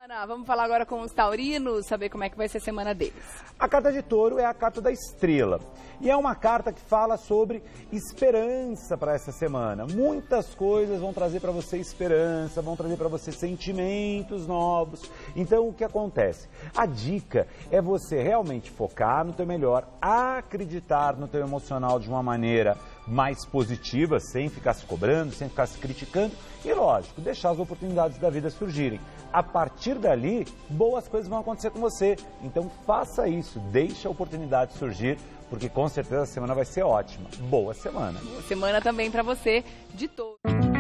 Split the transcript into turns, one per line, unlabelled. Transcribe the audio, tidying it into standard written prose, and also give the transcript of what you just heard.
Ana, vamos falar agora com os taurinos, saber como é que vai ser a semana deles.
A carta de Touro é a carta da estrela e é uma carta que fala sobre esperança para essa semana. Muitas coisas vão trazer para você esperança, vão trazer para você sentimentos novos. Então, o que acontece? A dica é você realmente focar no teu melhor, acreditar no teu emocional de uma maneira mais positiva, sem ficar se cobrando, sem ficar se criticando e, lógico, deixar as oportunidades da vida surgirem. A partir dali, boas coisas vão acontecer com você. Então, faça isso, deixe a oportunidade surgir, porque com certeza a semana vai ser ótima. Boa semana!
Boa semana também para você de Touro.